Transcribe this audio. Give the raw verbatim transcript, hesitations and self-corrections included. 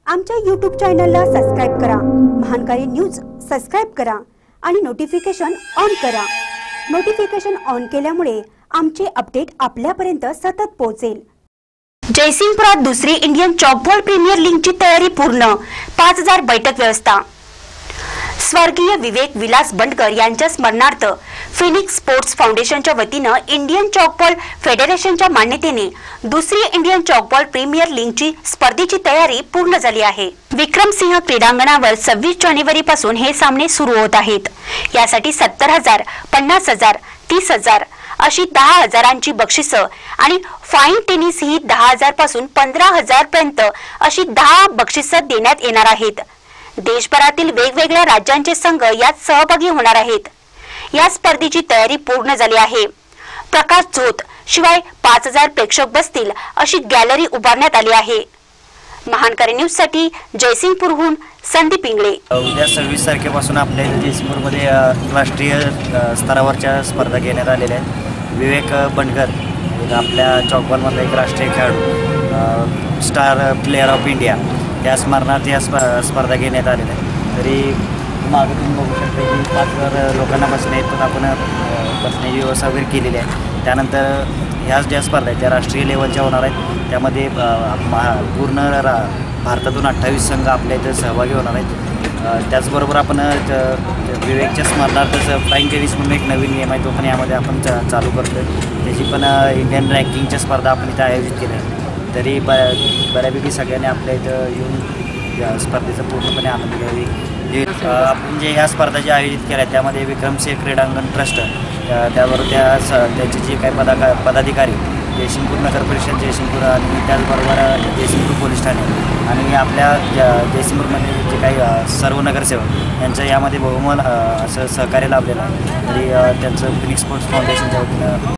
आमच्या यूट्यूब चॅनलला सबस्क्राइब करा, महानकारी न्यूज सबस्क्राइब करा आणि नोटिफिकेशन ऑन करा। नोटिफिकेशन ऑन केल्यामुळे आमचे अपडेट आपल्यापर्यंत सतत पोहोचेल। जयसिंगपुरात दुसरी इंडियन चॉकबॉल प्रीमियर लीगची तयारी पूर्ण, पाच हजार बैठक व्यवस्था। स्वर्गीय विवेक विलास बंडकर यांच्या स्मरणार्थ फिनिक्स स्पोर्ट्स फाउंडेशनच्या वतीने इंडियन चॉकबॉल फेडरेशनच्या मान्यतेने दुसरी इंडियन चॉकबॉल प्रीमियर लीगची स्पर्धेची तयारी पूर्ण झाली आहे। विक्रमसिंह क्रीडांगणावर सव्वीस जानेवारी पासून हे सामने सुरू होत आहेत। यासाठी सत्तर हजार, पन्नास हजार, तीस हजार अशी दहा हजारांची बक्षिस आणि फाईन टेनिस ही दहा हजार पासून पंधरा हजार पर्यंत अशी दहा बक्षिस देण्यात येणार आहेत। देशभरातील वेगवेगळ्या राज्यांचे संघ यात सहभागी होणार आहेत। या स्पर्धेची तयारी पूर्ण झाली आहे। प्रकाश झोत शिवाय पाच हजार प्रेक्षक बसतील अशी गॅलरी उभारण्यात आली आहे। महानकारी न्यूज साठी जयसिंगपूरहून संदीप इंगळे। उद्या सव्वीस तारखेपासून आपल्या जयसिंगपूरमध्ये राष्ट्रीय स्तरावरच्या स्पर्धा घेण्यात आलेल्या आहेत। विवेक बंडकर आपल्या चॉकबॉलमधला एक राष्ट्रीय खेळाडू, स्टार प्लेयर ऑफ इंडिया, त्या स्मरणार्थ या स्पर्धा घेण्यात आलेल्या आहेत। तरी मागे तुम्ही बघू शकता की पाच हजार लोकांना बसणे पण आपण बसण्याची व्यवस्था वगैरे केलेली आहे। त्यानंतर ह्या ज्या स्पर्धा आहेत त्या राष्ट्रीय लेवलच्या होणार आहेत। त्यामध्ये पूर्ण रा भारतातून अठ्ठावीस संघ आपल्या इथं सहभागी होणार आहेत। त्याचबरोबर आपण विवेकच्या स्मरणार्थ फ्लाइंग टेनिस म्हणून एक नवीन नियम आहे, तो पण यामध्ये आपण चालू करतो। त्याची पण इंडियन रँकिंगच्या स्पर्धा आपण इथं आयोजित केल्या आहेत। तरी ब बऱ्यापैकी सगळ्यांनी आपल्या इथं येऊन या स्पर्धेचा पूर्णपणे आनंद घ्यावी। जे आपण जे ह्या स्पर्धा ज्या आयोजित केल्या आहेत त्यामध्ये विक्रमसिंह क्रीडांगण ट्रस्ट, त्याबरोबर त्या स त्याचे जे काही पदाका पदाधिकारी जयसिंगपूर नगर परिषद जयसिंगपूर आणि त्याचबरोबर जयसिंगपूर पोलीस ठाणे आणि आपल्या जयसिंगपूरमध्ये जे काही सर्व नगरसेवक यांचं यामध्ये बहुमोल असं सहकार्य लाभलेलं आहे। तरी त्यांचं फिनिक्स स्पोर्ट्स फाउंडेशनच्या वतीनं